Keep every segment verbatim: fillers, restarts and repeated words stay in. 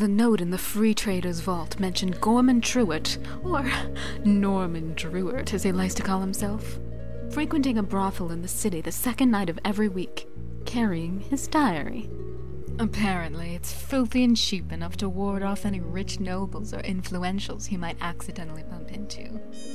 The note in the Free Trader's vault mentioned Gorman Truart, or Norman Druart as he likes to call himself, frequenting a brothel in the city the second night of every week, carrying his diary. Apparently, it's filthy and cheap enough to ward off any rich nobles or influentials he might accidentally bump into.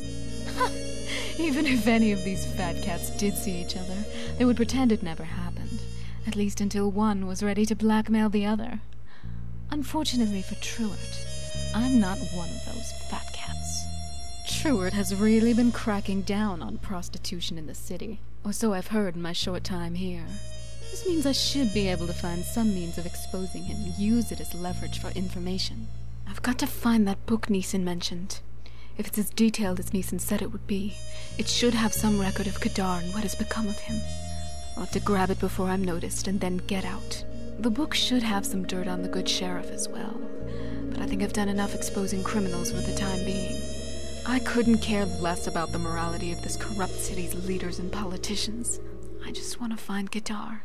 Even if any of these fat cats did see each other, they would pretend it never happened, at least until one was ready to blackmail the other. Unfortunately for Truart, I'm not one of those fat cats. Truart has really been cracking down on prostitution in the city, or so I've heard in my short time here. This means I should be able to find some means of exposing him and use it as leverage for information. I've got to find that book Neeson mentioned. If it's as detailed as Neeson said it would be, it should have some record of Kadar and what has become of him. I'll have to grab it before I'm noticed and then get out. The book should have some dirt on the good sheriff as well, but I think I've done enough exposing criminals for the time being. I couldn't care less about the morality of this corrupt city's leaders and politicians. I just want to find Kadar.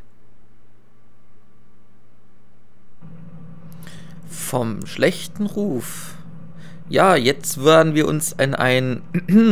Vom schlechten Ruf. Ja, jetzt werden wir uns in ein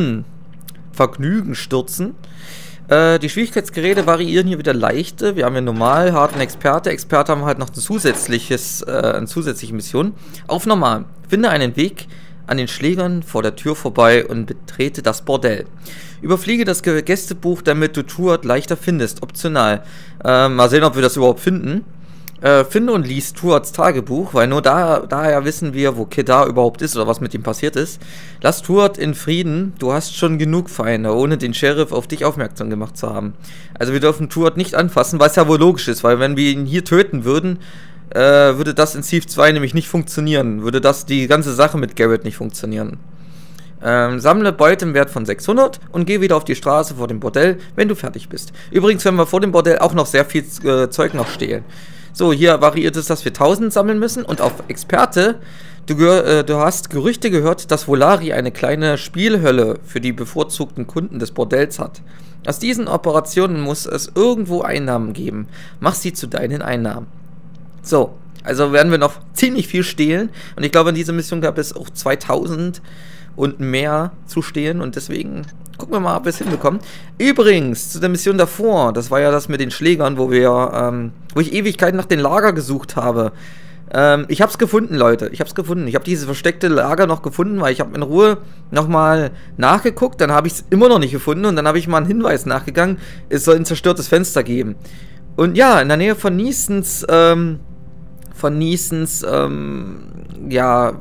Vergnügen stürzen. Äh, die Schwierigkeitsgrade variieren hier wieder leichte. Wir haben ja normal, harten Experte. Experte haben halt noch ein zusätzliches, äh, eine zusätzliche Mission. Auf normal. Finde einen Weg an den Schlägern vor der Tür vorbei und betrete das Bordell. Überfliege das Gästebuch, damit du Truart leichter findest. Optional. Äh, mal sehen, ob wir das überhaupt finden. Äh, finde und lies Truarts Tagebuch, weil nur da, daher wissen wir, wo Kadar überhaupt ist oder was mit ihm passiert ist. Lass Truart in Frieden, du hast schon genug Feinde, ohne den Sheriff auf dich aufmerksam gemacht zu haben. Also wir dürfen Truart nicht anfassen, was ja wohl logisch ist, weil wenn wir ihn hier töten würden, äh, würde das in Thief zwei nämlich nicht funktionieren. Würde das die ganze Sache mit Garrett nicht funktionieren. Ähm, sammle Beute im Wert von sechshundert und geh wieder auf die Straße vor dem Bordell, wenn du fertig bist. Übrigens werden wir vor dem Bordell auch noch sehr viel äh, Zeug noch stehlen. So, hier variiert es, dass wir tausend sammeln müssen. Und auf Experte, du, äh, du hast Gerüchte gehört, dass Volari eine kleine Spielhölle für die bevorzugten Kunden des Bordells hat. Aus diesen Operationen muss es irgendwo Einnahmen geben. Mach sie zu deinen Einnahmen. So, also werden wir noch ziemlich viel stehlen. Und ich glaube, in dieser Mission gab es auch zweitausend und mehr zu stehlen. Und deswegen gucken wir mal, ob wir es hinbekommen. Übrigens, zu der Mission davor, das war ja das mit den Schlägern, wo wir, ähm, wo ich Ewigkeiten nach den Lager gesucht habe. Ähm, ich hab's gefunden, Leute. Ich hab's gefunden. Ich habe dieses versteckte Lager noch gefunden, weil ich habe in Ruhe nochmal nachgeguckt. Dann habe ich es immer noch nicht gefunden und dann habe ich mal einen Hinweis nachgegangen. Es soll ein zerstörtes Fenster geben. Und ja, in der Nähe von Neesons, ähm, von Neesons, ähm, ja,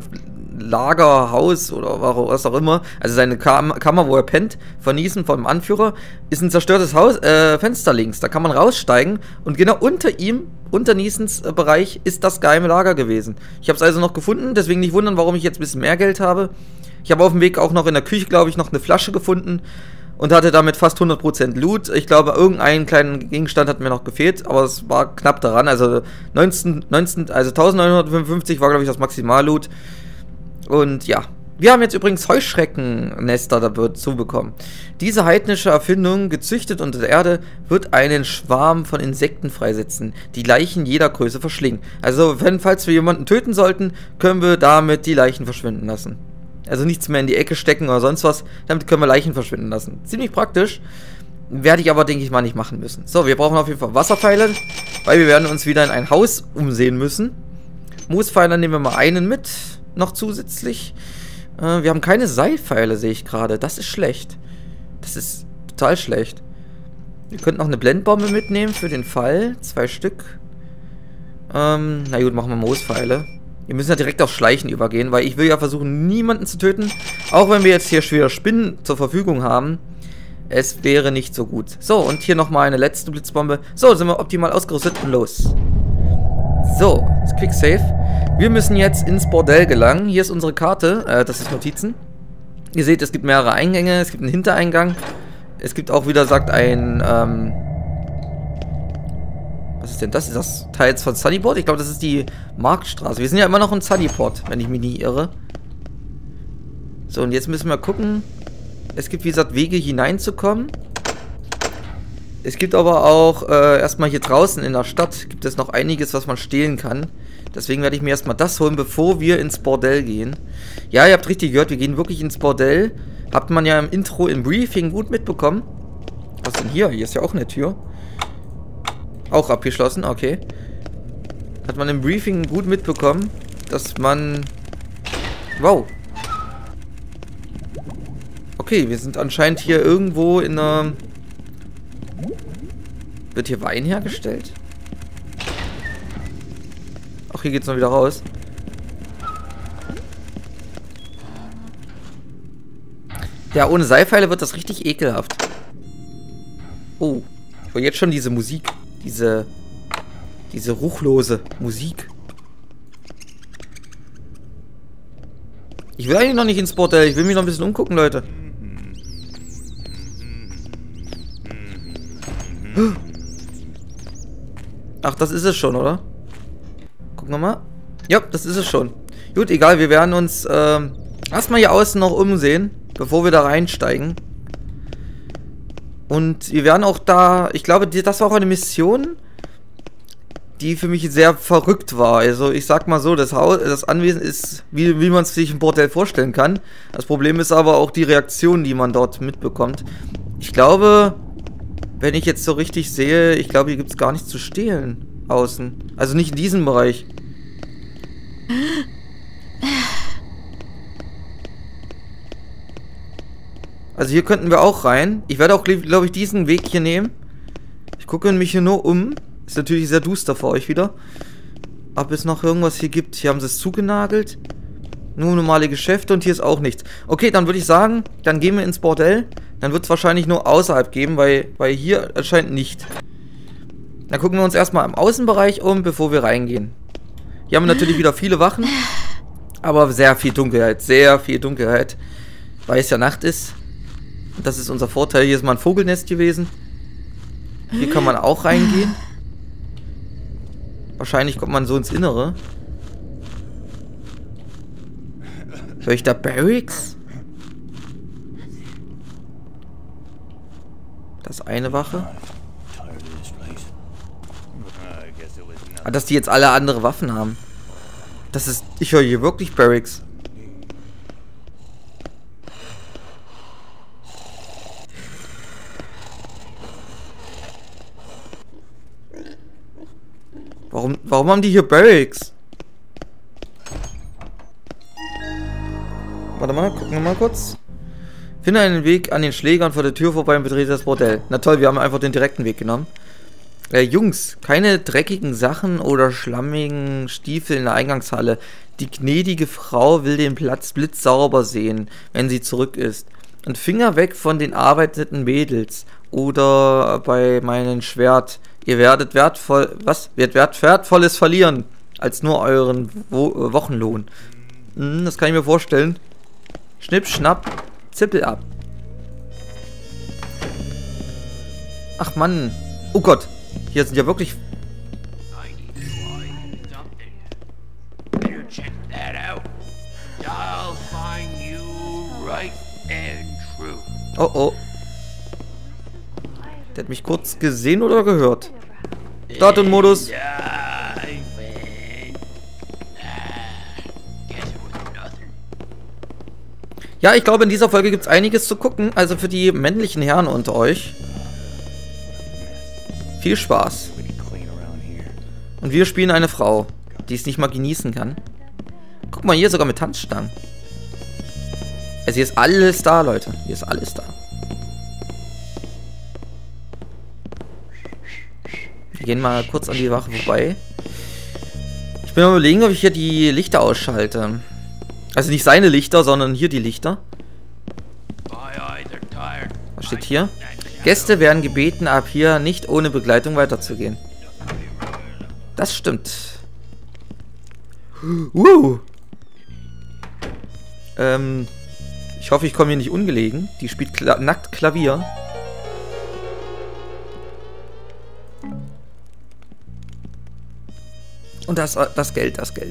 Lagerhaus oder was auch immer, also seine Kam Kammer, wo er pennt, von Neeson, vom Anführer, ist ein zerstörtes Haus, äh, Fenster links. Da kann man raussteigen und genau unter ihm, unter Neesons äh, Bereich, ist das geheime Lager gewesen. Ich habe es also noch gefunden, deswegen nicht wundern, warum ich jetzt ein bisschen mehr Geld habe. Ich habe auf dem Weg auch noch in der Küche, glaube ich, noch eine Flasche gefunden und hatte damit fast hundert Prozent Loot. Ich glaube, irgendeinen kleinen Gegenstand hat mir noch gefehlt, aber es war knapp daran. Also neunzehn, neunzehn, also neunzehnhundertfünfundfünfzig war, glaube ich, das Maximal-Loot. Und ja, wir haben jetzt übrigens Heuschreckennester dazu bekommen. Diese heidnische Erfindung, gezüchtet unter der Erde, wird einen Schwarm von Insekten freisetzen, die Leichen jeder Größe verschlingen. Also, wenn, falls wir jemanden töten sollten, können wir damit die Leichen verschwinden lassen. Also nichts mehr in die Ecke stecken oder sonst was, damit können wir Leichen verschwinden lassen. Ziemlich praktisch, werde ich aber, denke ich mal, nicht machen müssen. So, wir brauchen auf jeden Fall Wasserpfeile, weil wir werden uns wieder in ein Haus umsehen müssen. Moospfeiler nehmen wir mal einen mit. Noch zusätzlich. Äh, wir haben keine Seilpfeile, sehe ich gerade. Das ist schlecht. Das ist total schlecht. Wir könnten noch eine Blendbombe mitnehmen für den Fall. Zwei Stück. Ähm, na gut, machen wir Moospfeile. Wir müssen ja direkt auf Schleichen übergehen, weil ich will ja versuchen, niemanden zu töten. Auch wenn wir jetzt hier schwere Spinnen zur Verfügung haben. Es wäre nicht so gut. So, und hier nochmal eine letzte Blitzbombe. So, sind wir optimal ausgerüstet und los. So, das Quick Save. Wir müssen jetzt ins Bordell gelangen. Hier ist unsere Karte. Äh, das ist Notizen. Ihr seht, es gibt mehrere Eingänge. Es gibt einen Hintereingang. Es gibt auch, wie da sagt, ein, ähm... was ist denn das? Ist das Teil von Sunnyport? Ich glaube, das ist die Marktstraße. Wir sind ja immer noch in Sunnyport, wenn ich mich nie irre. So, und jetzt müssen wir gucken. Es gibt, wie gesagt, Wege hineinzukommen. Es gibt aber auch äh, erstmal hier draußen in der Stadt gibt es noch einiges, was man stehlen kann. Deswegen werde ich mir erstmal das holen, bevor wir ins Bordell gehen. Ja, ihr habt richtig gehört, wir gehen wirklich ins Bordell. Habt man ja im Intro, im Briefing gut mitbekommen. Was denn hier? Hier ist ja auch eine Tür. Auch abgeschlossen, okay. Hat man im Briefing gut mitbekommen, dass man... Wow. Okay, wir sind anscheinend hier irgendwo in einer... Wird hier Wein hergestellt? Ach, hier geht's noch wieder raus. Ja, ohne Seilpfeile wird das richtig ekelhaft. Oh. Aber jetzt schon diese Musik. Diese... Diese ruchlose Musik. Ich will eigentlich noch nicht ins Bordell. Ich will mich noch ein bisschen umgucken, Leute. Ach, das ist es schon, oder? Gucken wir mal. Ja, das ist es schon. Gut, egal. Wir werden uns ähm, erstmal hier außen noch umsehen, bevor wir da reinsteigen. Und wir werden auch da... Ich glaube, das war auch eine Mission... die für mich sehr verrückt war. Also ich sag mal so, das Haus, das Anwesen ist, wie, wie man es sich im Bordell vorstellen kann. Das Problem ist aber auch die Reaktion, die man dort mitbekommt. Ich glaube, wenn ich jetzt so richtig sehe, ich glaube, hier gibt es gar nichts zu stehlen außen. Also nicht in diesem Bereich. Also hier könnten wir auch rein. Ich werde auch, glaube ich, diesen Weg hier nehmen. Ich gucke mich hier nur um. Ist natürlich sehr duster für euch wieder. Ob es noch irgendwas hier gibt. Hier haben sie es zugenagelt. Nur normale Geschäfte und hier ist auch nichts. Okay, dann würde ich sagen, dann gehen wir ins Bordell. Dann wird es wahrscheinlich nur außerhalb geben, weil, weil hier anscheinend nicht. Dann gucken wir uns erstmal im Außenbereich um, bevor wir reingehen. Hier haben wir natürlich wieder viele Wachen. Aber sehr viel Dunkelheit. Sehr viel Dunkelheit. Weil es ja Nacht ist. Und das ist unser Vorteil. Hier ist mal ein Vogelnest gewesen. Hier kann man auch reingehen. Wahrscheinlich kommt man so ins Innere. Soll ich da Barracks? Das ist eine Wache. Ah, dass die jetzt alle andere Waffen haben. Das ist... Ich höre hier wirklich Barracks. Warum, warum haben die hier Barracks? Warte mal, gucken wir mal kurz. Finde einen Weg an den Schlägern vor der Tür vorbei und betrete das Bordell. Na toll, wir haben einfach den direkten Weg genommen. Äh, Jungs, keine dreckigen Sachen oder schlammigen Stiefel in der Eingangshalle. Die gnädige Frau will den Platz blitzsauber sehen, wenn sie zurück ist. Und Finger weg von den arbeitenden Mädels. Oder bei meinem Schwert. Ihr werdet wertvoll, was? Wird wert, wertvolles verlieren, als nur euren Wo äh, Wochenlohn. Hm, das kann ich mir vorstellen. Schnipp, schnapp, zippel ab. Ach Mann. Oh Gott. Hier sind ja wirklich... Oh oh. Der hat mich kurz gesehen oder gehört. Startmodus. Ja, ich glaube, in dieser Folge gibt es einiges zu gucken. Also für die männlichen Herren unter euch. Viel Spaß. Und wir spielen eine Frau, die es nicht mal genießen kann. Guck mal, hier sogar mit Tanzstangen. Also hier ist alles da, Leute. Hier ist alles da. Wir gehen mal kurz an die Wache vorbei. Ich bin am Überlegen, ob ich hier die Lichter ausschalte. Also nicht seine Lichter, sondern hier die Lichter. Was steht hier? Gäste werden gebeten, ab hier nicht ohne Begleitung weiterzugehen. Das stimmt. Uh. Ähm, ich hoffe, ich komme hier nicht ungelegen. Die spielt Kla- nackt Klavier. Und das, das Geld, das Geld.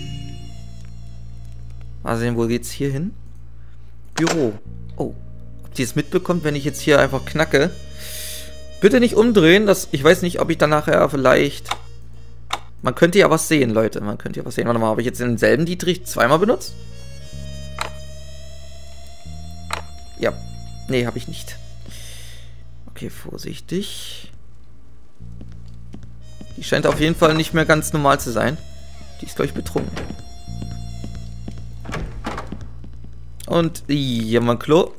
Mal sehen, wo geht's hier hin? Büro. Oh. die es mitbekommt, wenn ich jetzt hier einfach knacke. Bitte nicht umdrehen, das, ich weiß nicht, ob ich dann nachher vielleicht... Man könnte ja was sehen, Leute, man könnte ja was sehen. Warte mal, habe ich jetzt denselben Dietrich zweimal benutzt? Ja, nee, habe ich nicht. Okay, vorsichtig. Die scheint auf jeden Fall nicht mehr ganz normal zu sein. Die ist, glaube ich, betrunken. Und hier mal Klo.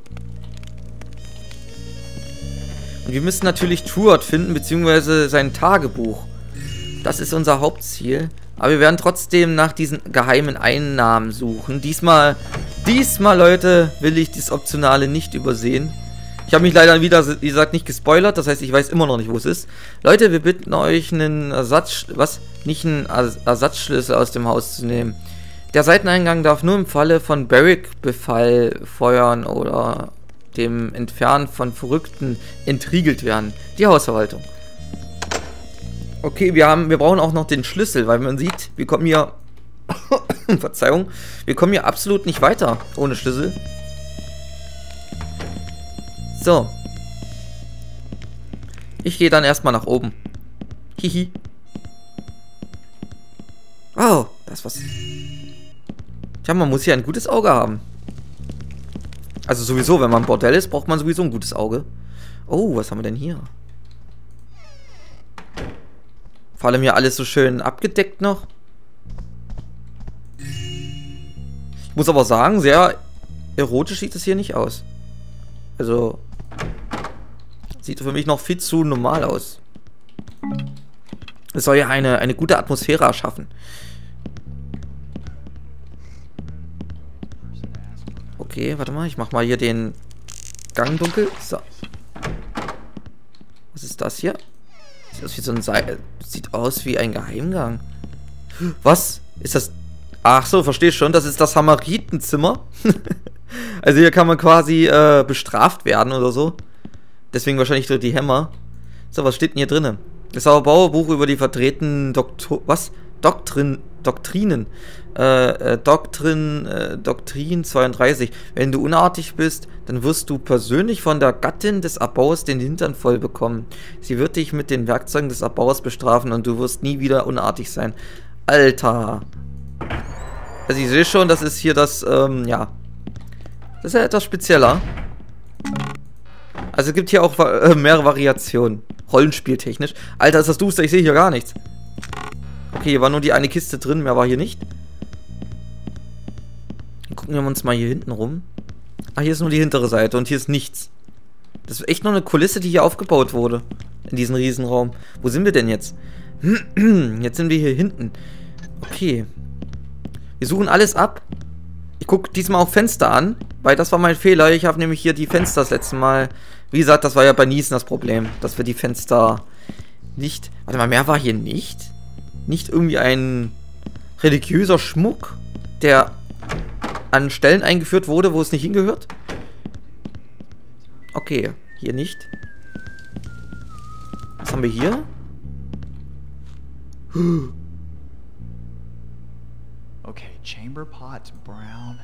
Und wir müssen natürlich Truart finden, beziehungsweise sein Tagebuch. Das ist unser Hauptziel. Aber wir werden trotzdem nach diesen geheimen Einnahmen suchen. Diesmal, diesmal, Leute, will ich das Optionale nicht übersehen. Ich habe mich leider wieder, wie gesagt, nicht gespoilert. Das heißt, ich weiß immer noch nicht, wo es ist. Leute, wir bitten euch, einen Ersatz... Was? Nicht einen Ersatzschlüssel aus dem Haus zu nehmen. Der Seiteneingang darf nur im Falle von Barrick-Befall feuern oder dem Entfernen von Verrückten entriegelt werden. Die Hausverwaltung. Okay, wir haben, wir brauchen auch noch den Schlüssel, weil man sieht, wir kommen hier... Verzeihung. Wir kommen hier absolut nicht weiter ohne Schlüssel. So. Ich gehe dann erstmal nach oben. Hihi. Oh, das ist was... Ja, man muss hier ein gutes Auge haben. Also sowieso, wenn man ein Bordell ist, braucht man sowieso ein gutes Auge. Oh, was haben wir denn hier? Vor allem hier alles so schön abgedeckt noch. Ich muss aber sagen, sehr erotisch sieht es hier nicht aus. Also, sieht für mich noch viel zu normal aus. Es soll ja eine, eine gute Atmosphäre erschaffen. Okay, warte mal, ich mach mal hier den Gang dunkel. So. Was ist das hier? Sieht aus wie so ein Seil. Sieht aus wie ein Geheimgang. Was? Ist das... Ach so, verstehe schon. Das ist das Samariterenzimmer. Also hier kann man quasi äh, bestraft werden oder so. Deswegen wahrscheinlich durch die Hämmer. So, was steht denn hier drinnen? Das Bauerbuch über die vertretenen Doktor... Was? Doktrin... Doktrinen. Äh, äh, Doktrin... Äh, Doktrin zweiunddreißig. Wenn du unartig bist, dann wirst du persönlich von der Gattin des Erbauers den Hintern voll bekommen. Sie wird dich mit den Werkzeugen des Erbauers bestrafen und du wirst nie wieder unartig sein. Alter. Also ich sehe schon, das ist hier das, ähm, ja. Das ist ja etwas spezieller. Also es gibt hier auch äh, mehrere Variationen. Rollenspieltechnisch. Alter, ist das duster, ich sehe hier gar nichts. Okay, hier war nur die eine Kiste drin, mehr war hier nicht. Dann gucken wir uns mal hier hinten rum. Ah, hier ist nur die hintere Seite und hier ist nichts. Das ist echt nur eine Kulisse, die hier aufgebaut wurde. In diesem Riesenraum. Wo sind wir denn jetzt? Jetzt sind wir hier hinten. Okay. Wir suchen alles ab. Ich gucke diesmal auch Fenster an, weil das war mein Fehler. Ich habe nämlich hier die Fenster das letzte Mal... Wie gesagt, das war ja bei Niesen das Problem, dass wir die Fenster nicht... Warte mal, mehr war hier nicht? Nicht irgendwie ein religiöser Schmuck, der an Stellen eingeführt wurde, wo es nicht hingehört? Okay, hier nicht. Was haben wir hier? Okay, chamber pot's brown.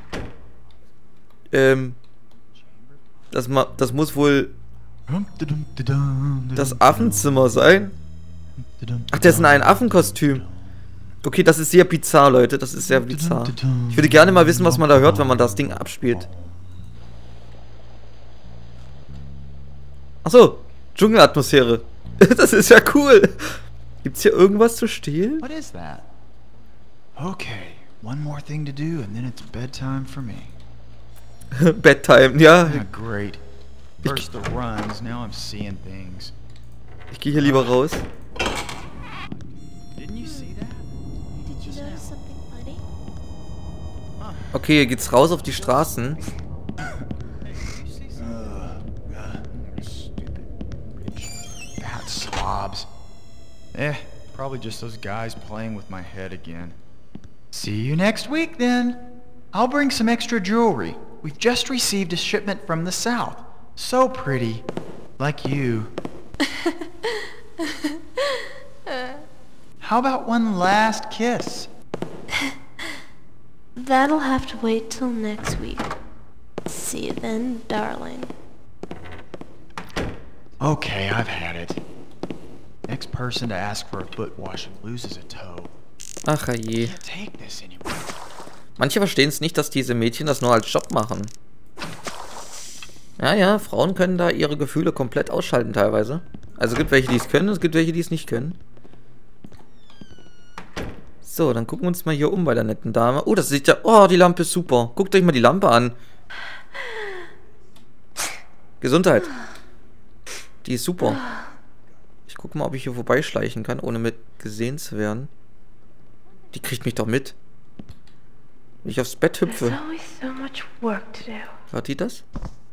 Ähm... Das, ma das muss wohl das Affenzimmer sein. Ach, der ist in einem Affenkostüm. Okay, das ist sehr bizarr, Leute. Das ist sehr bizarr. Ich würde gerne mal wissen, was man da hört, wenn man das Ding abspielt. Achso, Dschungelatmosphäre. Das ist ja cool. Gibt's hier irgendwas zu stehlen? What is that? Okay, one more thing to do and then it's bedtime for me. Bedtime, ja. Ah, great. First the runs, now I'm seeing things. Ich gehe hier lieber raus. Didn't you see that? Did you notice something funny? Okay, hier geht's raus auf die Straßen. Fat slobs. Eh, probably just those guys playing with my head again. See you next week then. I'll bring some extra jewelry. We've just received a shipment from the south. So pretty. Like you. How about one last kiss? That'll have to wait till next week. See see you then, darling. Okay, I've had it. Next person to ask for a foot washing loses a toe. Ach je. Can't take this anymore. Manche verstehen es nicht, dass diese Mädchen das nur als Job machen. Ja, ja, Frauen können da ihre Gefühle komplett ausschalten teilweise. Also es gibt welche, die es können, es gibt welche, die es nicht können. So, dann gucken wir uns mal hier um bei der netten Dame. Oh, das sieht ja... Oh, die Lampe ist super. Guckt euch mal die Lampe an. Gesundheit. Die ist super. Ich gucke mal, ob ich hier vorbeischleichen kann, ohne mit gesehen zu werden. Die kriegt mich doch mit. Wenn ich aufs Bett hüpfe. Hört die das?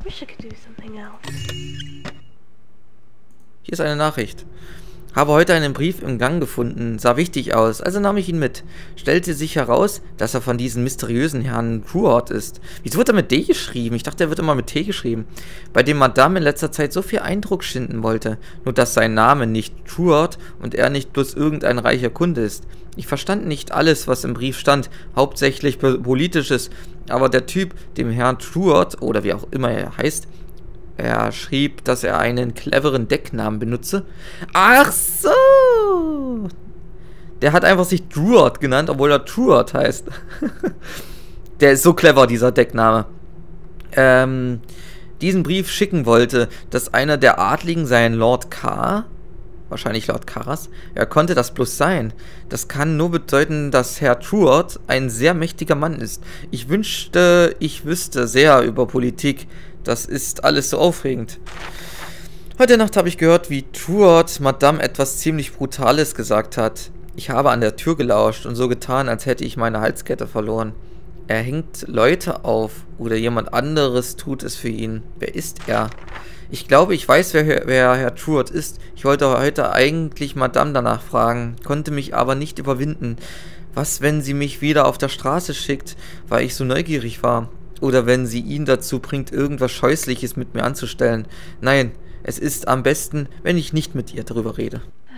Hier ist eine Nachricht. Habe heute einen Brief im Gang gefunden, sah wichtig aus, also nahm ich ihn mit. Stellte sich heraus, dass er von diesem mysteriösen Herrn Truart ist. Wieso wird er mit D geschrieben? Ich dachte, er wird immer mit T geschrieben. Bei dem Madame in letzter Zeit so viel Eindruck schinden wollte. Nur dass sein Name nicht Truart und er nicht bloß irgendein reicher Kunde ist. Ich verstand nicht alles, was im Brief stand, hauptsächlich politisches, aber der Typ, dem Herrn Truart, oder wie auch immer er heißt, er schrieb, dass er einen cleveren Decknamen benutze. Ach so! Der hat einfach sich Truart genannt, obwohl er Truart heißt. Der ist so clever, dieser Deckname. Ähm, diesen Brief schicken wollte, dass einer der Adligen sein Lord K., wahrscheinlich Lord Karras, er konnte das bloß sein. Das kann nur bedeuten, dass Herr Truart ein sehr mächtiger Mann ist. Ich wünschte, ich wüsste sehr über Politik. Das ist alles so aufregend. Heute Nacht habe ich gehört, wie Truart Madame etwas ziemlich Brutales gesagt hat. Ich habe an der Tür gelauscht und so getan, als hätte ich meine Halskette verloren. Er hängt Leute auf oder jemand anderes tut es für ihn. Wer ist er? Ich glaube, ich weiß, wer, wer Herr Truart ist. Ich wollte heute eigentlich Madame danach fragen, konnte mich aber nicht überwinden. Was, wenn sie mich wieder auf der Straße schickt, weil ich so neugierig war? Oder wenn sie ihn dazu bringt, irgendwas Scheußliches mit mir anzustellen. Nein, es ist am besten, wenn ich nicht mit ihr darüber rede.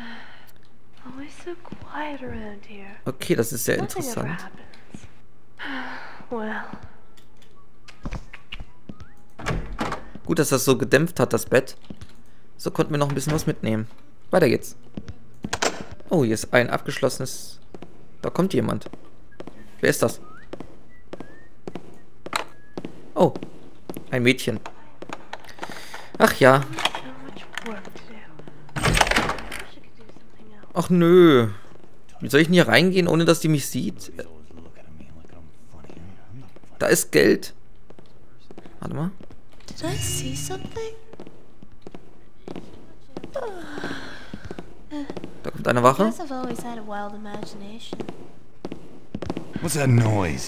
Okay, das ist sehr interessant. Gut, dass das so gedämpft hat, das Bett. So konnten wir noch ein bisschen was mitnehmen. Weiter geht's. Oh, hier ist ein abgeschlossenes... Da kommt jemand. Wer ist das? Oh, ein Mädchen. Ach ja. Ach nö. Wie soll ich denn hier reingehen, ohne dass die mich sieht? Da ist Geld. Warte mal. Did I see something? Da kommt eine Wache. Guess I've always had a wild imagination. What's that noise?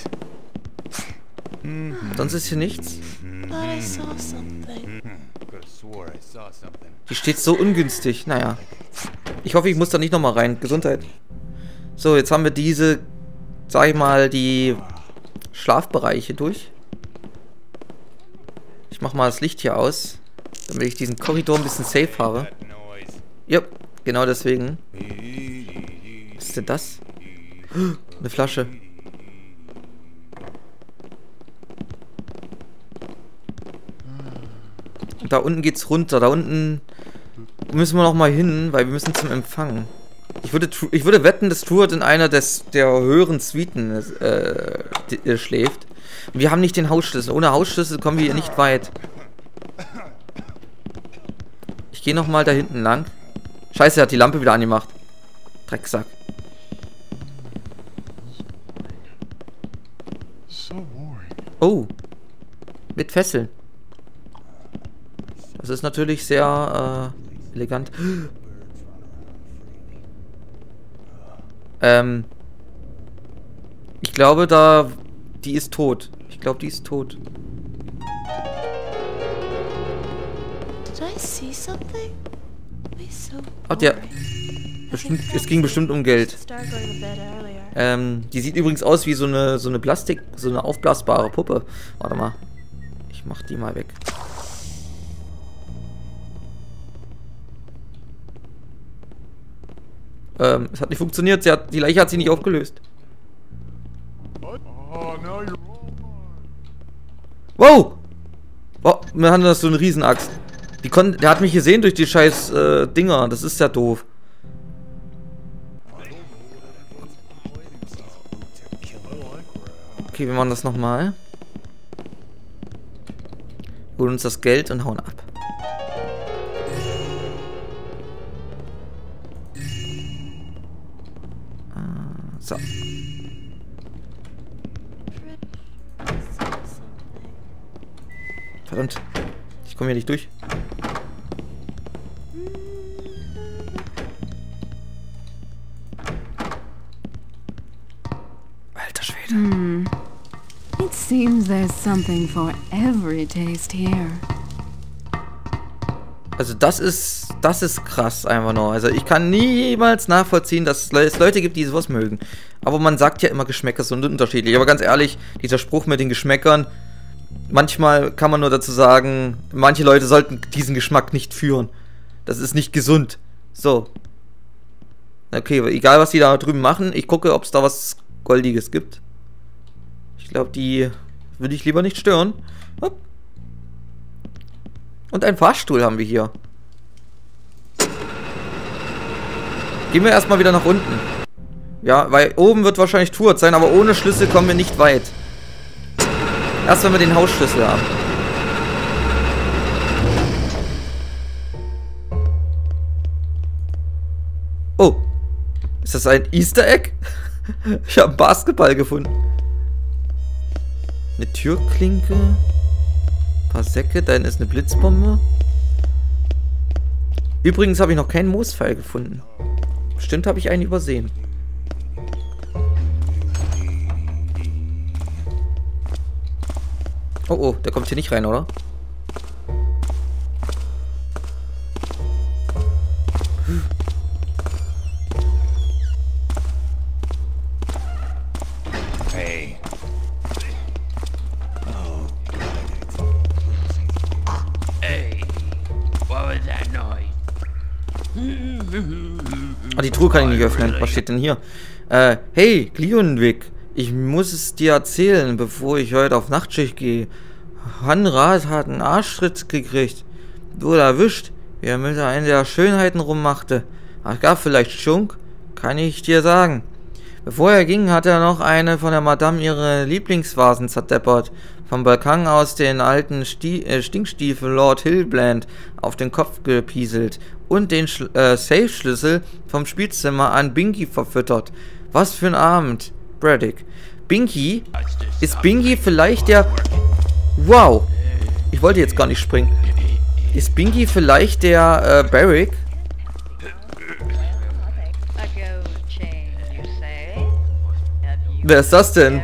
Sonst ist hier nichts. Thought I saw something. Could have swore I saw something. Die steht so ungünstig. Naja. Ich hoffe, ich muss da nicht nochmal rein. Gesundheit. So, jetzt haben wir diese, sag ich mal, die Schlafbereiche durch. Ich mach mal das Licht hier aus, damit ich diesen Korridor ein bisschen safe habe. That noise. Ja, genau deswegen. Was ist denn das? Eine Flasche. Und da unten geht's runter. Da unten müssen wir noch mal hin, weil wir müssen zum Empfang. Ich würde, ich würde wetten, dass Truart in einer des, der höheren Suiten äh, die, schläft. Und wir haben nicht den Hausschlüssel. Ohne Hausschlüssel kommen wir hier nicht weit. Ich gehe noch mal da hinten lang. Scheiße, er hat die Lampe wieder angemacht. Drecksack. Oh. Mit Fesseln. Das ist natürlich sehr äh, elegant. Ähm. Ich glaube, da... Die ist tot. Ich glaube, die ist tot. Did I see something? Why so Ach, der... boring? Bestimmt, es ging bestimmt um Geld. Start going to bed earlier. Ähm, die sieht übrigens aus wie so eine, so eine Plastik, so eine aufblasbare Puppe. Warte mal. Ich mach die mal weg. Ähm, es hat nicht funktioniert. Sie hat, die Leiche hat sich nicht aufgelöst. Oh, now you're Wow! Oh, wir haben das so eine Riesenaxt. Die kon der hat mich gesehen durch die scheiß äh, Dinger. Das ist ja doof. Okay, wir machen das nochmal. Holen uns das Geld und hauen ab. So. Verdammt. Ich komme hier nicht durch. Alter Schwede. Hmm. It seems there's something for every taste here. Also das ist, das ist krass einfach nur. Also ich kann niemals nachvollziehen, dass es Leute gibt, die sowas mögen. Aber man sagt ja immer, Geschmäcker sind unterschiedlich. Aber ganz ehrlich, dieser Spruch mit den Geschmäckern, manchmal kann man nur dazu sagen, manche Leute sollten diesen Geschmack nicht führen. Das ist nicht gesund. So. Okay, egal was die da drüben machen, ich gucke, ob es da was Goldiges gibt. Ich glaube, die würde ich lieber nicht stören. Hopp. Und einen Fahrstuhl haben wir hier. Gehen wir erstmal wieder nach unten. Ja, weil oben wird wahrscheinlich Tour sein, aber ohne Schlüssel kommen wir nicht weit. Erst wenn wir den Hausschlüssel haben. Oh. Ist das ein Easter Egg? Ich habe einen Basketball gefunden. Eine Türklinke. Ein paar Säcke. Da ist eine Blitzbombe. Übrigens habe ich noch keinen Moospfeil gefunden. Bestimmt habe ich einen übersehen. Oh, oh, der kommt hier nicht rein, oder? Hey. Oh. Hey. What was that noise? Ah, die Truhe kann ich nicht öffnen. Was steht denn hier? Äh, hey, Glionwig. Ich muss es dir erzählen, bevor ich heute auf Nachtschicht gehe. Hanrad hat einen Arschtritt gekriegt. Wurde erwischt, wie er mit einer der Schönheiten rummachte. Es gab vielleicht Schunk, kann ich dir sagen. Bevor er ging, hat er noch eine von der Madame ihre Lieblingsvasen zerdeppert. Vom Balkon aus den alten Stie äh, Stinkstiefel Lord Hillbland auf den Kopf gepieselt und den Sch äh, Safe-Schlüssel vom Spielzimmer an Binky verfüttert. Was für ein Abend, Braddock. Binky? Ist Binky vielleicht der... Wow! Ich wollte jetzt gar nicht springen. Ist Binky vielleicht der äh, Barrick? Wer ist das denn?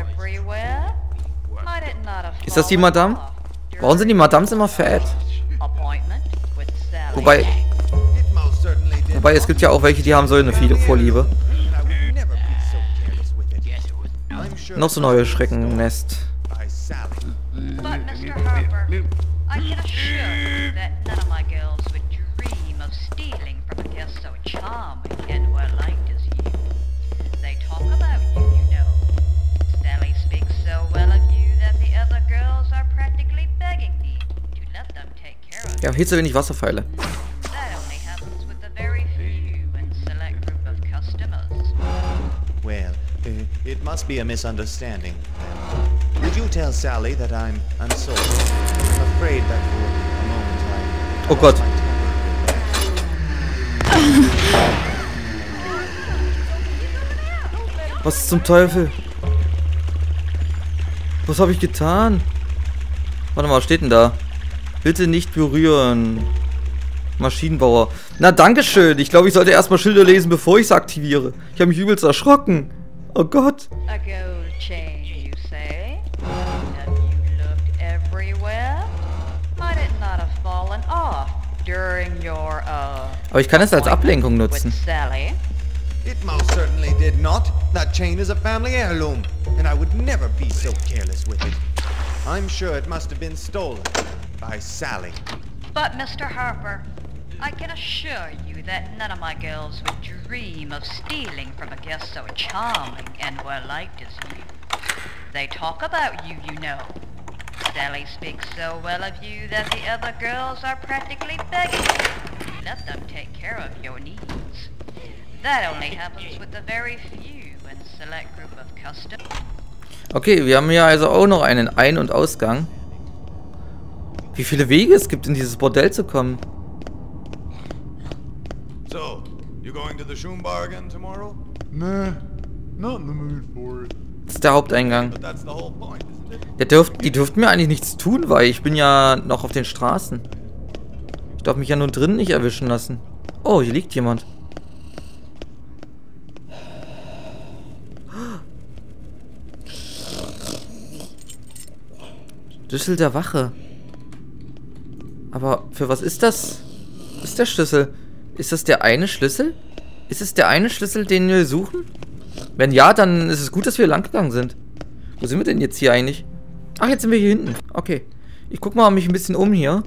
Ist das die Madame? Warum sind die Madames immer fett? Wobei... Wobei, es gibt ja auch welche, die haben so eine viele Vorliebe. Noch so neue Schreckennest. But, Mister Harper, I can assure you that none of my girls would dream of stealing from a guest so charming and well-liked as you. They talk about you, you know. Sally speaks so well of you that the other girls are practically begging me to let them take care of you. Ja, Hitze wenig Wasserpfeile. That only happens with a very few and select group of customers. Well, uh, it must be a misunderstanding. Would you tell Sally that I'm I'm sorry? I'm afraid that for a moment I Oh Gott. Was zum Teufel? Was habe ich getan? Warte mal, was steht denn da? Bitte nicht berühren. Maschinenbauer. Na, dankeschön. Ich glaube, ich sollte erstmal Schilder lesen, bevor ich es aktiviere. Ich habe mich übelst erschrocken. Oh Gott. A gold chain, you say? Have you looked everywhere? Might it not have fallen off during your, uh... Aber ich kann es als Ablenkung nutzen. with Sally? It most certainly did not. That chain is a family heirloom, and I would never be so careless with it. I'm sure it must have been stolen by Sally. But, Mister Harper, I can assure you that none of my girls would dream of stealing from a guest so charming and well-liked as you. They talk about you, you know. Sally speaks so well of you that the other girls are practically begging you. Let them take care of your needs. That only happens with a very few and select group of custom. Okay, wir haben hier also auch noch einen Ein- und Ausgang. Wie viele Wege es gibt, in dieses Bordell zu kommen. So, you going to the Schumbar again tomorrow? Nah, not in the mood for it. Das ist der Haupteingang. But that's the whole point, isn't it? Der dürft, die dürften mir eigentlich nichts tun, weil ich bin ja noch auf den Straßen. Ich darf mich ja nur drinnen nicht erwischen lassen. Oh, hier liegt jemand. Schlüssel der Wache. Aber für was ist das? Was ist der Schlüssel? Ist das der eine Schlüssel? Ist es der eine Schlüssel, den wir suchen? Wenn ja, dann ist es gut, dass wir lang gegangen sind. Wo sind wir denn jetzt hier eigentlich? Ach, jetzt sind wir hier hinten. Okay. Ich guck mal mich ein bisschen um hier.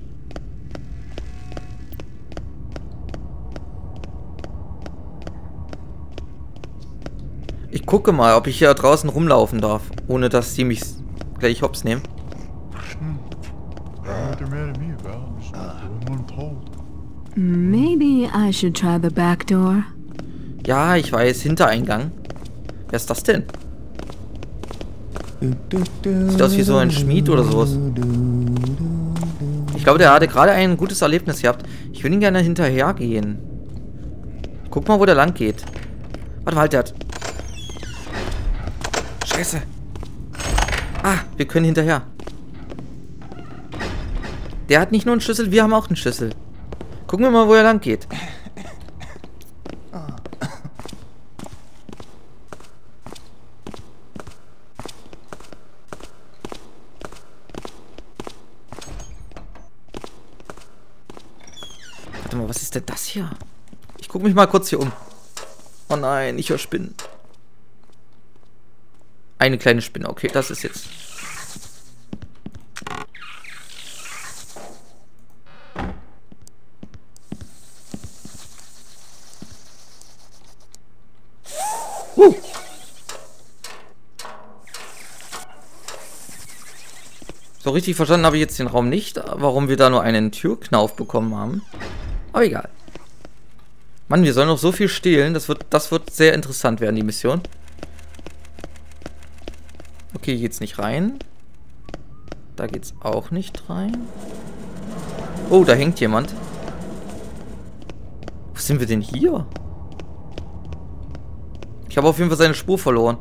Ich gucke mal, ob ich hier draußen rumlaufen darf, ohne dass die mich gleich hops nehmen. Maybe I should try the back door. Ja, ich weiß, Hintereingang. Wer ist das denn? Sieht aus wie so ein Schmied oder sowas. Ich glaube, der hatte gerade ein gutes Erlebnis gehabt. Ich will ihn gerne hinterhergehen. Guck mal, wo der lang geht. Warte mal, der hat... Scheiße. Ah, wir können hinterher. Der hat nicht nur einen Schlüssel, wir haben auch einen Schlüssel. Gucken wir mal, wo er lang geht. Warte mal, was ist denn das hier? Ich gucke mich mal kurz hier um. Oh nein, ich höre Spinnen. Eine kleine Spinne, okay, das ist jetzt... Uh. So richtig verstanden habe ich jetzt den Raum nicht, warum wir da nur einen Türknauf bekommen haben. Aber egal. Mann, wir sollen noch so viel stehlen. Das wird, das wird sehr interessant werden, die Mission. Okay, hier geht's nicht rein. Da geht's auch nicht rein. Oh, da hängt jemand. Wo sind wir denn hier? Ich habe auf jeden Fall seine Spur verloren.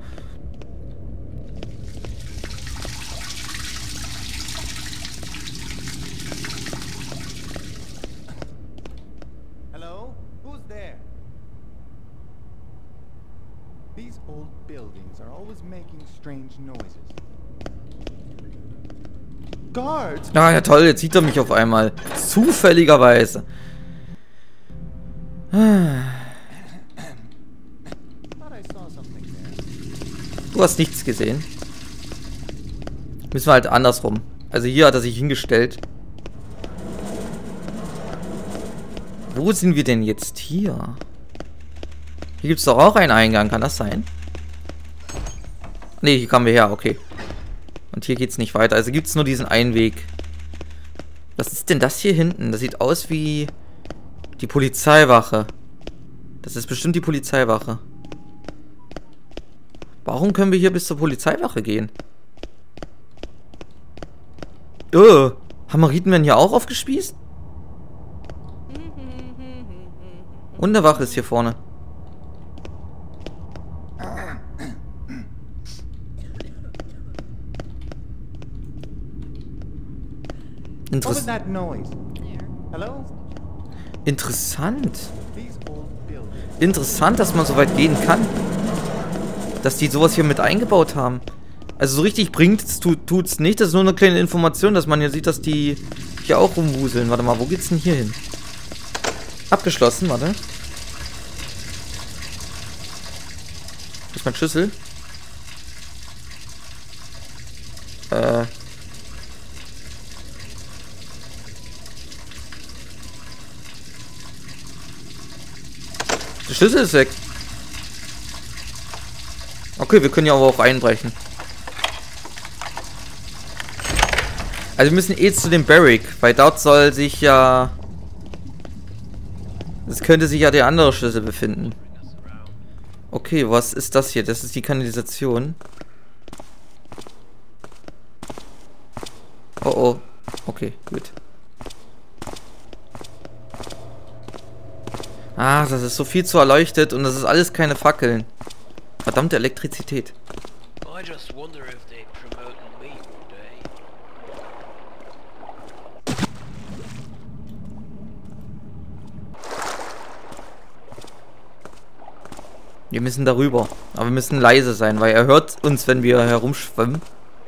Hello? Who's there? These old buildings are always making strange noises. Guards! Ah, ja toll, jetzt sieht er mich auf einmal. Zufälligerweise. Du hast nichts gesehen. Müssen wir halt andersrum. Also hier hat er sich hingestellt. Wo sind wir denn jetzt hier? Hier gibt es doch auch einen Eingang, kann das sein? Ne, hier kamen wir her, okay. Und hier geht es nicht weiter, also gibt es nur diesen einen Weg. Was ist denn das hier hinten? Das sieht aus wie die Polizeiwache. Das ist bestimmt die Polizeiwache. Warum können wir hier bis zur Polizeiwache gehen? Oh, Hamariten werden hier auch aufgespießt? Und eine Wache ist hier vorne. Interess Interessant. Interessant, dass man so weit gehen kann. Dass die sowas hier mit eingebaut haben. Also so richtig bringt es tut es nicht. Das ist nur eine kleine Information, dass man hier sieht, dass die hier auch rumwuseln. Warte mal, wo geht's denn hier hin? Abgeschlossen, warte. Wo ist mein Schlüssel? Äh. Der Schlüssel ist weg. Okay, wir können ja aber auch einbrechen. Also wir müssen eh zu dem Barrack, weil dort soll sich ja... Es könnte sich ja der andere Schlüssel befinden. Okay, was ist das hier? Das ist die Kanalisation. Oh oh. Okay, gut. Ah, das ist so viel zu erleuchtet und das ist alles keine Fackeln. Verdammte Elektrizität. I just wonder if they're promoting me all day. Wir müssen darüber. Aber wir müssen leise sein, weil er hört uns, wenn wir herumschwimmen.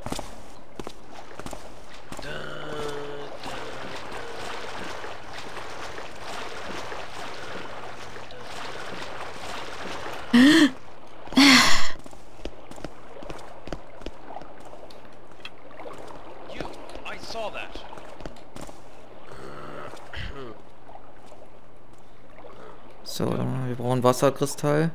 You, I saw that. So, wir brauchen Wasserkristall.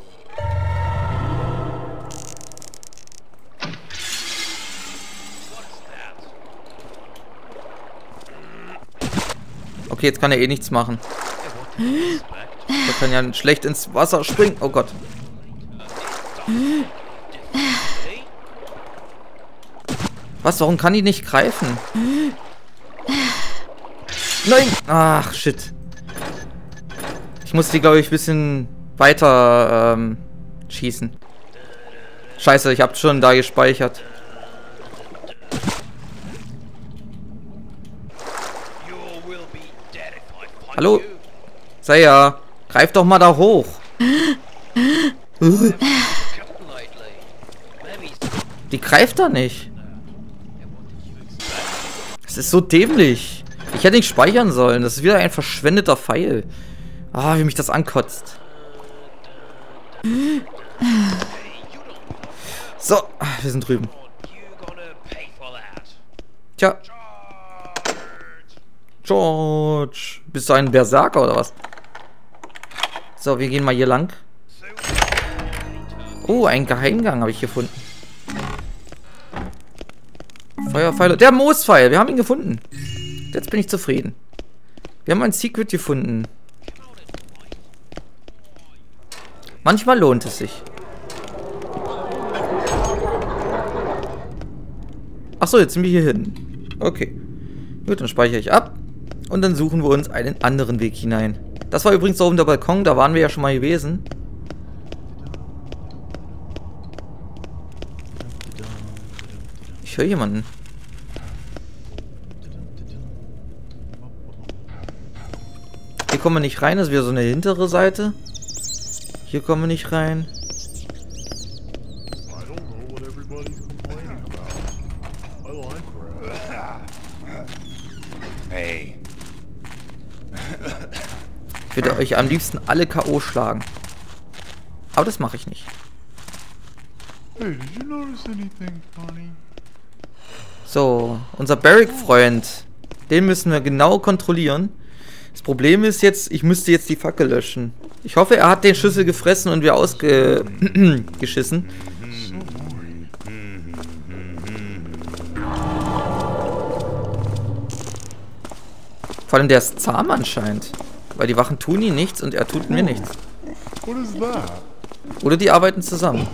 Okay, jetzt kann er eh nichts machen. Er kann ja schlecht ins Wasser springen. Oh Gott. Was? Warum kann die nicht greifen? Nein! Ach, shit. Ich muss die, glaube ich, ein bisschen weiter ähm, schießen. Scheiße, ich habe schon da gespeichert. Hallo? Sei ja. Greif doch mal da hoch. Die greift da nicht. Das ist so dämlich. Ich hätte nicht speichern sollen. Das ist wieder ein verschwendeter Pfeil. Ah, wie mich das ankotzt. So, wir sind drüben. Tja. George. Bist du ein Berserker oder was? So, wir gehen mal hier lang. Oh, einen Geheimgang habe ich gefunden. Feuerpfeile. Der Moospfeil. Wir haben ihn gefunden. Jetzt bin ich zufrieden. Wir haben ein Secret gefunden. Manchmal lohnt es sich. Achso, jetzt sind wir hier hin. Okay. Gut, dann speichere ich ab. Und dann suchen wir uns einen anderen Weg hinein. Das war übrigens da oben der Balkon. Da waren wir ja schon mal gewesen. Ich höre jemanden. Hier kommen wir nicht rein. Das ist wieder so eine hintere Seite. Hier kommen wir nicht rein. Hey. Ich würde euch am liebsten alle K O schlagen. Aber das mache ich nicht. Hey, did you notice anything funny? So, unser Barrack-Freund. Den müssen wir genau kontrollieren. Das Problem ist jetzt, ich müsste jetzt die Fackel löschen. Ich hoffe, er hat den Schlüssel gefressen und wir ausgeschissen. Vor allem der ist zahm anscheinend. Weil die Wachen tun ihm nichts und er tut mir nichts. What is that? Oder die arbeiten zusammen.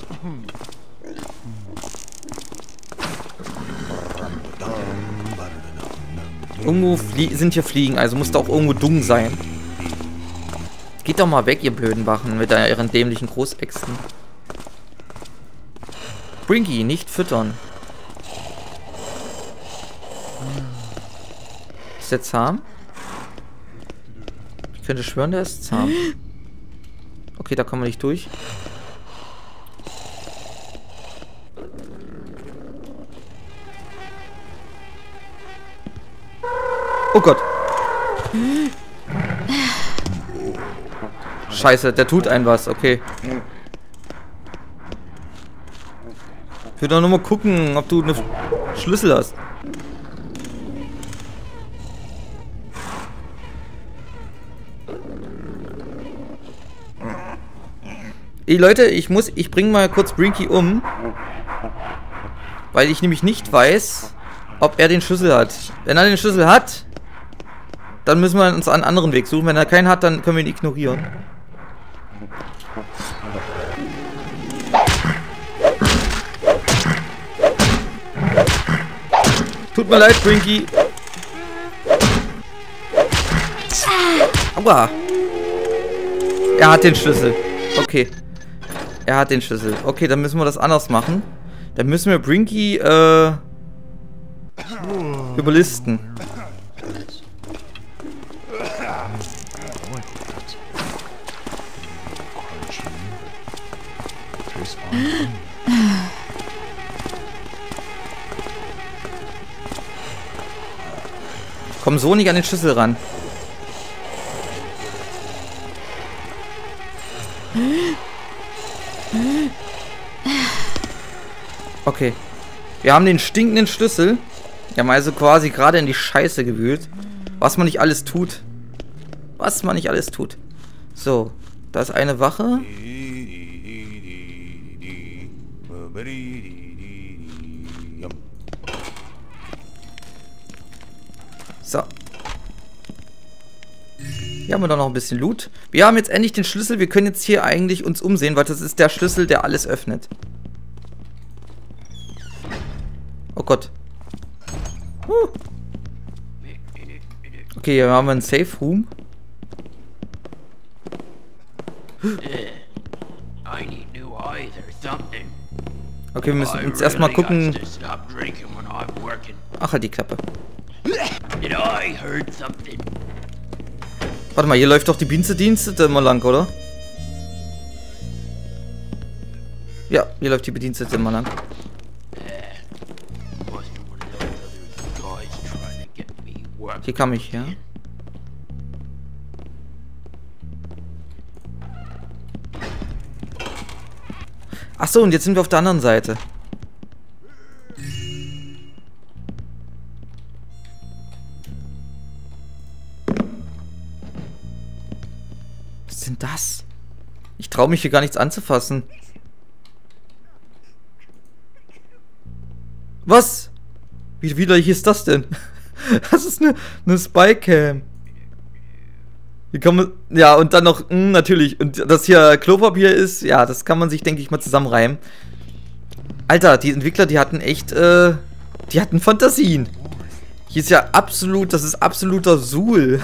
Irgendwo sind hier Fliegen, also muss da auch irgendwo dumm sein. Geht doch mal weg, ihr blöden Wachen, mit ihren dämlichen Großäxten. Brinky, nicht füttern. Ist der zahm? Ich könnte schwören, der ist zahm. Okay, da kommen wir nicht durch. Oh Gott. Scheiße, der tut ein was, okay. Ich will doch nur mal gucken, ob du eine Schlüssel hast. Ey Leute, ich muss, ich bringe mal kurz Brinky um. Weil ich nämlich nicht weiß, ob er den Schlüssel hat. Wenn er den Schlüssel hat, dann müssen wir uns einen anderen Weg suchen. Wenn er keinen hat, dann können wir ihn ignorieren. Tut mir leid, Brinky. Aua. Er hat den Schlüssel. Okay. Er hat den Schlüssel. Okay, dann müssen wir das anders machen. Dann müssen wir Brinky, äh... überlisten. Komm so nicht an den Schlüssel ran. Okay. Wir haben den stinkenden Schlüssel. Wir haben also quasi gerade in die Scheiße gewühlt. Was man nicht alles tut. Was man nicht alles tut. So. Da ist eine Wache. So. Hier haben wir doch noch ein bisschen Loot. Wir haben jetzt endlich den Schlüssel. Wir können jetzt hier eigentlich uns umsehen, weil das ist der Schlüssel, der alles öffnet. Oh Gott. Huh. Okay, hier haben wir einen Safe Room. Okay, wir müssen uns erstmal gucken. Ach, halt die Klappe. Warte mal, hier läuft doch die Bedienstete immer lang, oder? Ja, hier läuft die Bedienstete immer lang. Hier kam ich, ja. Ach so, und jetzt sind wir auf der anderen Seite. Was ist denn das? Ich traue mich hier gar nichts anzufassen. Was? Wie widerlich ist das denn? Das ist eine, eine Spycam. Hier kann man, ja, und dann noch, mh, natürlich, und das hier Klopapier ist, ja, das kann man sich, denke ich mal, zusammenreimen. Alter, die Entwickler, die hatten echt, äh, die hatten Fantasien. Hier ist ja absolut, das ist absoluter Suhl.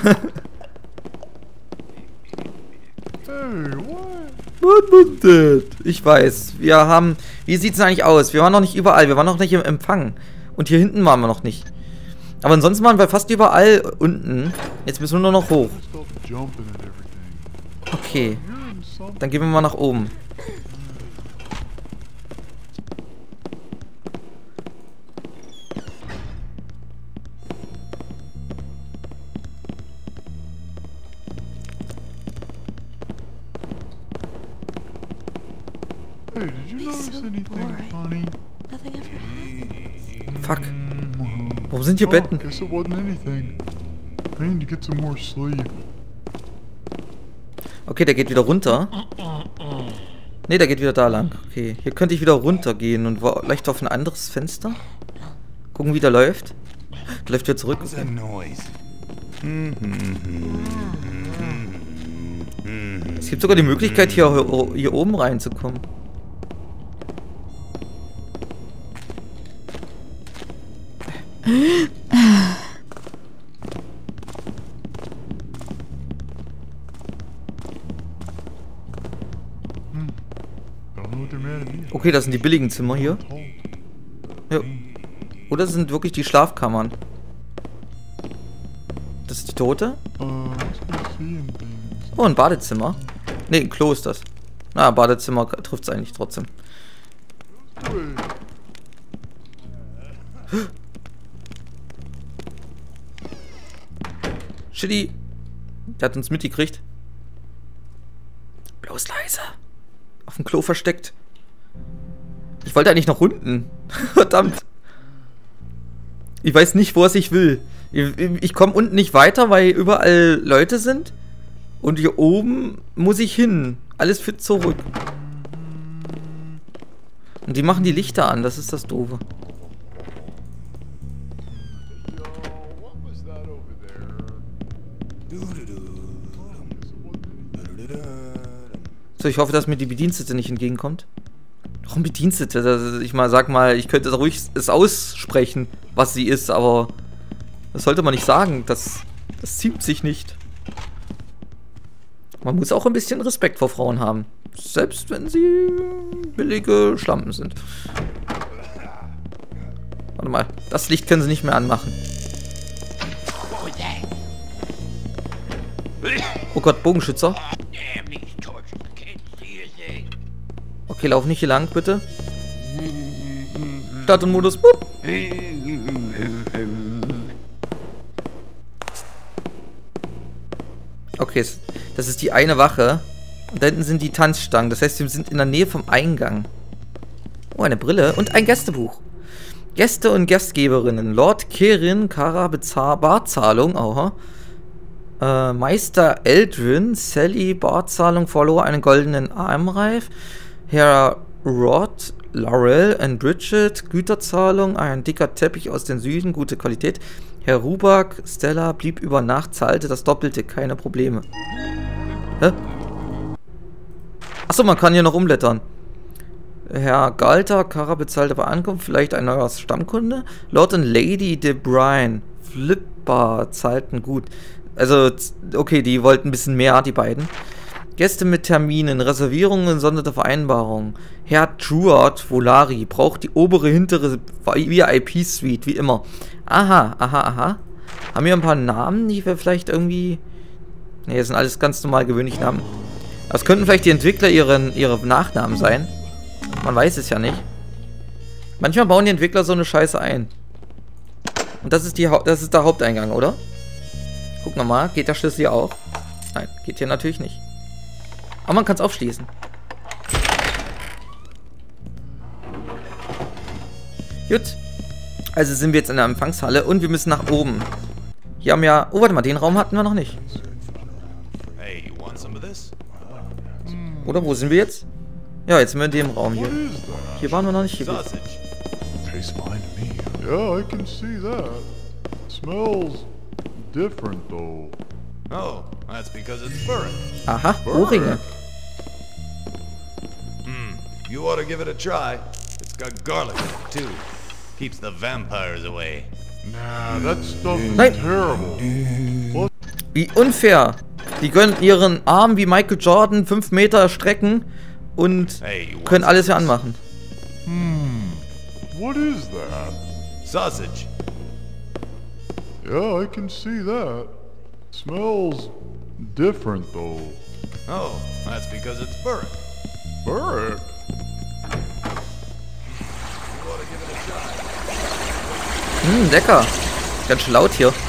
What was that? Ich weiß, wir haben, wie sieht es eigentlich aus? Wir waren noch nicht überall, wir waren noch nicht im Empfang. Und hier hinten waren wir noch nicht. Aber ansonsten waren wir fast überall unten. Jetzt müssen wir nur noch hoch. Okay. Dann gehen wir mal nach oben. Fuck. Warum sind hier Betten? Okay, der geht wieder runter. Ne, der geht wieder da lang. Okay, hier könnte ich wieder runter gehen und vielleicht auf ein anderes Fenster. Gucken, wie der läuft. Der läuft wieder zurück. Okay. Es gibt sogar die Möglichkeit, hier, hier oben reinzukommen. Okay, das sind die billigen Zimmer hier. Ja. Oder das sind wirklich die Schlafkammern. Das ist die Tote. Oh, ein Badezimmer. Ne, ein Klo ist das. Na, Badezimmer trifft es eigentlich trotzdem. Shitty. Der hat uns mitgekriegt. Bloß leise. Auf dem Klo versteckt. Ich wollte eigentlich nach unten. Verdammt. Ich weiß nicht, wo es ich will. Ich, ich komme unten nicht weiter, weil überall Leute sind. Und hier oben muss ich hin. Alles für zurück. Und die machen die Lichter an. Das ist das Doofe. So, ich hoffe, dass mir die Bedienstete nicht entgegenkommt. Warum Bedienstete? Das, ich mal sag mal, ich könnte ruhig es aussprechen, was sie ist, aber das sollte man nicht sagen. Das, das ziemt sich nicht. Man muss auch ein bisschen Respekt vor Frauen haben. Selbst wenn sie billige Schlampen sind. Warte mal, das Licht können sie nicht mehr anmachen. Oh Gott, Bogenschützer. Okay, lauf nicht hier lang, bitte. Start und Modus. Boop. Okay, das ist die eine Wache. Und da hinten sind die Tanzstangen. Das heißt, wir sind in der Nähe vom Eingang. Oh, eine Brille und ein Gästebuch. Gäste und Gastgeberinnen. Lord Kirin, Kara Bezahl Barzahlung. Aha. Äh, Meister Eldrin, Sally Barzahlung, verlor einen goldenen Armreif. Herr Rod, Laurel und Bridget, Güterzahlung, ein dicker Teppich aus dem Süden, gute Qualität. Herr Rubak, Stella blieb über Nacht, zahlte das Doppelte, keine Probleme. Hä? Achso, man kann hier noch umblättern. Herr Galter, Kara bezahlte bei Ankunft, vielleicht ein neuer Stammkunde. Lord und Lady de Bruyne, Flipper, zahlten gut. Also, okay, die wollten ein bisschen mehr, die beiden. Gäste mit Terminen, Reservierungen und sonderte Vereinbarungen. Herr Truart Volari braucht die obere, hintere V I P-Suite, wie immer. Aha, aha, aha. Haben wir ein paar Namen, die wir vielleicht irgendwie... Ne, das sind alles ganz normal gewöhnliche Namen. Das könnten vielleicht die Entwickler ihren, ihre Nachnamen sein. Man weiß es ja nicht. Manchmal bauen die Entwickler so eine Scheiße ein. Und das ist, die, das ist der Haupteingang, oder? Gucken wir mal, geht der Schlüssel hier auch? Nein, geht hier natürlich nicht. Aber man kann es aufschließen. Gut. Also sind wir jetzt in der Empfangshalle und wir müssen nach oben. Hier haben wir... Oh, warte mal, den Raum hatten wir noch nicht. Oder wo sind wir jetzt? Ja, jetzt sind wir in dem Raum hier. Hier waren wir noch nicht hier. Tastes fine to me. Yeah, I can see that. Smells different though. Oh, that's because it's furry. Aha, Ohrringe. Hmm, you ought to give it a try. It's got garlic in it, too. Keeps the vampires away. Nah, that stuff is Nein. terrible. Wie unfair. Die können ihren Arm wie Michael Jordan fünf Meter strecken und können alles hier anmachen. Hmm. What is that? Sausage. Yeah, I can see that. Smells different though. Oh, that's because it's furry. Burrick? You ought to give it a try. Hm, lecker. Ganz schön laut hier.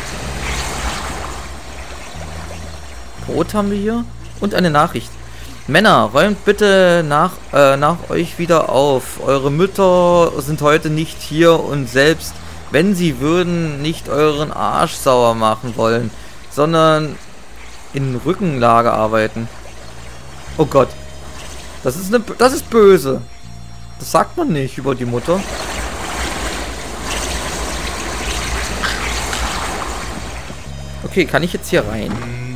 Brot haben wir hier. Und eine Nachricht. Männer, räumt bitte nach, äh, nach euch wieder auf. Eure Mütter sind heute nicht hier und selbst wenn sie würden, nicht euren Arsch sauer machen wollen, sondern in Rückenlage arbeiten. Oh Gott. Das ist eine, das ist böse. Das sagt man nicht über die Mutter. Okay, kann ich jetzt hier rein?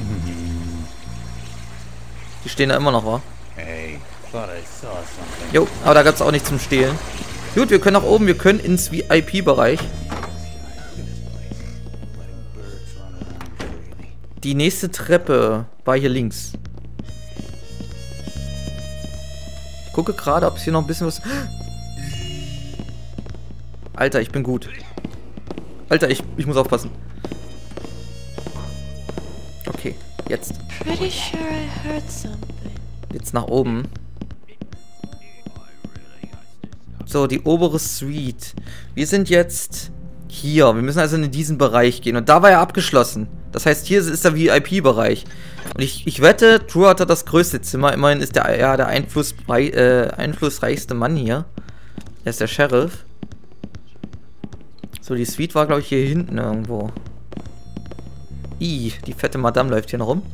Die stehen da immer noch, wa? Hey, thought I saw something. Jo, aber da gab es auch nichts zum Stehlen. Gut, wir können nach oben, wir können ins V I P-Bereich. Die nächste Treppe war hier links. Ich gucke gerade, ob es hier noch ein bisschen was... Alter, ich bin gut. Alter, ich, ich muss aufpassen. Okay, jetzt. Pretty sure I heard something. Jetzt nach oben. So, die obere Suite. Wir sind jetzt hier. Wir müssen also in diesen Bereich gehen. Und da war er abgeschlossen. Das heißt, hier ist der V I P-Bereich. Und ich, ich wette, Truart hat das größte Zimmer. Immerhin ist der, ja, der Einfluss, äh, einflussreichste Mann hier. Er ist der Sheriff. So, die Suite war, glaube ich, hier hinten irgendwo. Ih, die fette Madame läuft hier noch rum.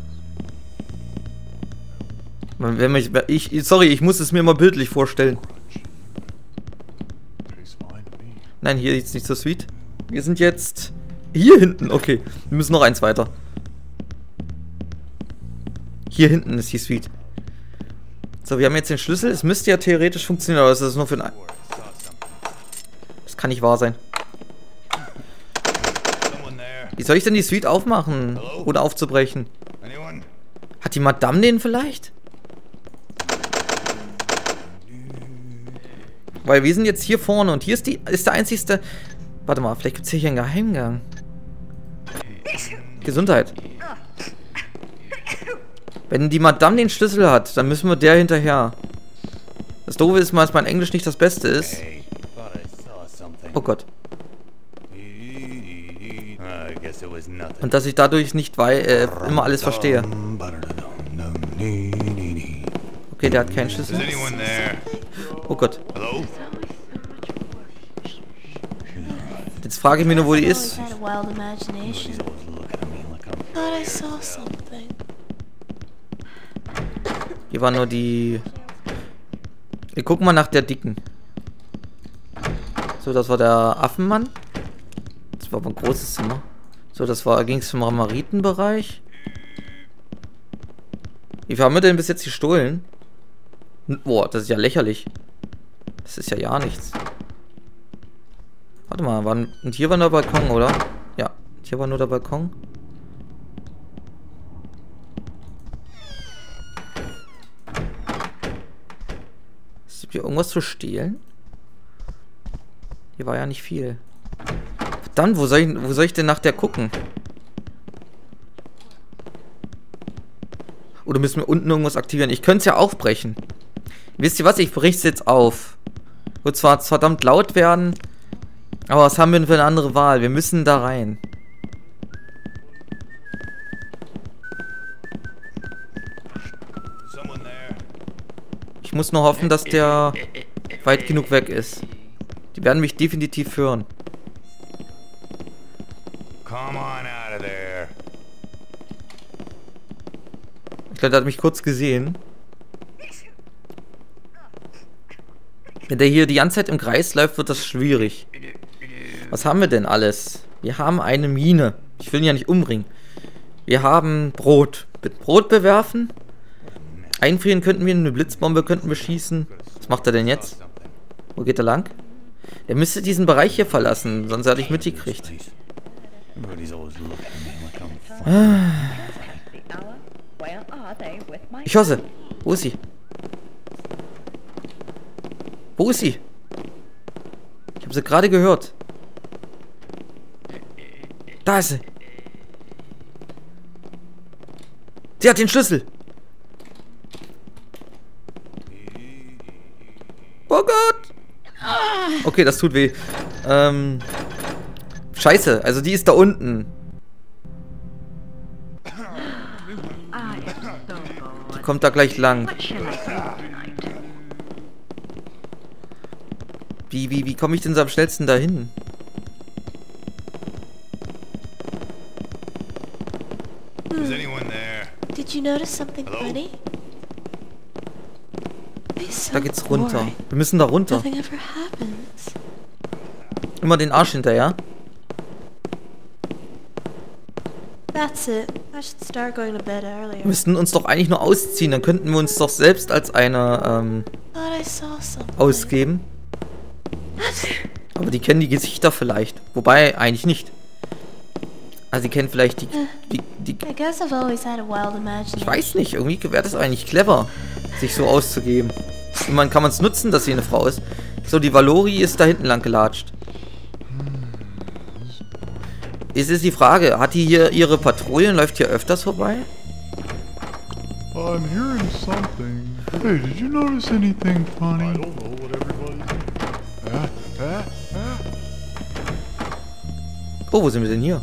Wenn mich, ich, sorry, ich muss es mir mal bildlich vorstellen. Nein, hier ist nicht so sweet. Wir sind jetzt hier hinten. Okay, wir müssen noch eins weiter. Hier hinten ist die Suite. So, wir haben jetzt den Schlüssel. Es müsste ja theoretisch funktionieren, aber es ist nur für ein... Das kann nicht wahr sein. Wie soll ich denn die Suite aufmachen, ohne aufzubrechen? Hat die Madame den vielleicht? Weil wir sind jetzt hier vorne und hier ist, die, ist der einzigste... Warte mal, vielleicht gibt es hier einen Geheimgang. Gesundheit. Wenn die Madame den Schlüssel hat, dann müssen wir der hinterher. Das Doofe ist mal, dass mein Englisch nicht das Beste ist. Oh Gott. Und dass ich dadurch nicht wei äh, immer alles verstehe. Okay, der hat keinen Schlüssel. Oh Gott. Jetzt frage ich mich nur, wo die ist. Hier war nur die... Wir gucken mal nach der Dicken. So, das war der Affenmann. Das war aber ein großes Zimmer. So, das war, ging es zum Marmoritenbereich. Wie viel haben wir denn bis jetzt gestohlen? Boah, das ist ja lächerlich. Das ist ja ja nichts. Warte mal, waren, und hier war nur der Balkon, oder? Ja, hier war nur der Balkon. Ist hier irgendwas zu stehlen? Hier war ja nicht viel. Verdammt, wo soll ich, wo soll ich denn nach der gucken? Oder müssen wir unten irgendwas aktivieren? Ich könnte es ja aufbrechen. Wisst ihr was? Ich breche es jetzt auf. Wird zwar verdammt laut werden, aber was haben wir denn für eine andere Wahl? Wir müssen da rein. Ich muss nur hoffen, dass der weit genug weg ist. Die werden mich definitiv hören. Ich glaube, der hat mich kurz gesehen. Wenn der hier die ganze Zeit im Kreis läuft, wird das schwierig. Was haben wir denn alles? Wir haben eine Mine. Ich will ihn ja nicht umbringen. Wir haben Brot. Mit Brot bewerfen. Einfrieren könnten wir, eine Blitzbombe könnten wir schießen. Was macht er denn jetzt? Wo geht er lang? Er müsste diesen Bereich hier verlassen, sonst hätte ich mitgekriegt. Ah. Ich höre sie. Wo ist sie? Wo ist sie? Ich habe sie gerade gehört. Da ist sie. Sie hat den Schlüssel. Oh Gott. Okay, das tut weh. Ähm. Scheiße, also die ist da unten. Die kommt da gleich lang. Wie, wie, wie komme ich denn so am schnellsten dahin? Did you notice something funny? Da geht's runter. Wir müssen da runter. Immer den Arsch hinterher. Wir müssten uns doch eigentlich nur ausziehen. Dann könnten wir uns doch selbst als eine ähm, ausgeben. Aber die kennen die Gesichter vielleicht. Wobei, eigentlich nicht. Also die kennen vielleicht die... die, die ich weiß nicht, irgendwie wäre das eigentlich clever, sich so auszugeben. Und man kann man es nutzen, dass sie eine Frau ist. So, die Valori ist da hinten lang gelatscht. Es ist die Frage, hat die hier ihre Patrouillen, läuft hier öfters vorbei? I'm hearing something. Hey, did you notice anything funny? I don't know what everybody... Ah, ah, ah. Oh, wo sind wir denn hier?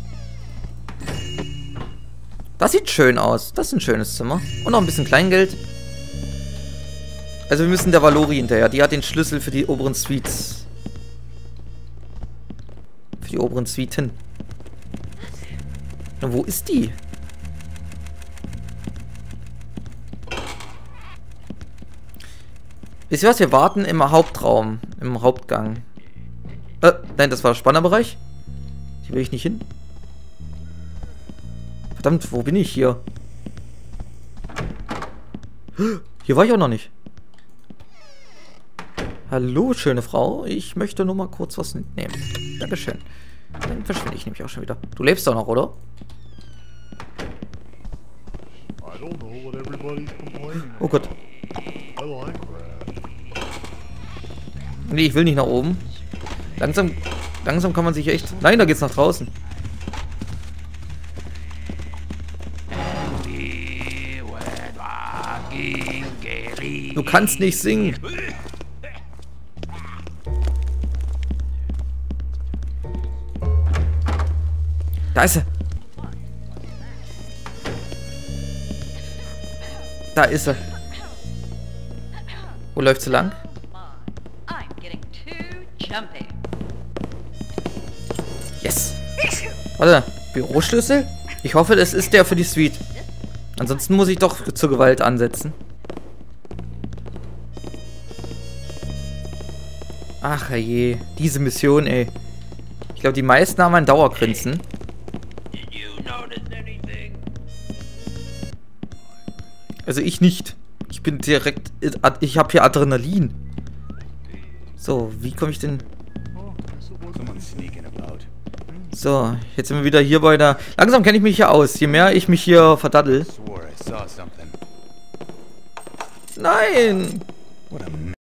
Das sieht schön aus. Das ist ein schönes Zimmer. Und noch ein bisschen Kleingeld. Also wir müssen der Valori hinterher. Die hat den Schlüssel für die oberen Suites. Für die oberen Suiten. Na, wo ist die? Wisst ihr was? Wir warten im Hauptraum. Im Hauptgang. Äh, nein, das war der Spannerbereich. Hier will ich nicht hin. Verdammt, wo bin ich hier? Hier war ich auch noch nicht. Hallo, schöne Frau. Ich möchte nur mal kurz was nehmen. Dankeschön. Dann verschwinde ich nämlich auch schon wieder. Du lebst doch noch, oder? I don't know what everybody's complaining Oh Gott. about. I like that. Nee, ich will nicht nach oben. Langsam, langsam kann man sich echt... Nein, da geht's nach draußen. Du kannst nicht singen. Da ist er. Da ist er. Wo läuft sie lang? I'm getting too jumpy. Yes. Warte, Büroschlüssel? Ich hoffe, das ist der für die Suite. Ansonsten muss ich doch zur Gewalt ansetzen. Ach je, diese Mission, ey. Ich glaube, die meisten haben ein Dauergrinsen. Also ich nicht. Ich bin direkt... Ich habe hier Adrenalin. So, wie komme ich denn... So, jetzt sind wir wieder hier bei der... Langsam kenne ich mich hier aus. Je mehr ich mich hier verdaddel. Nein!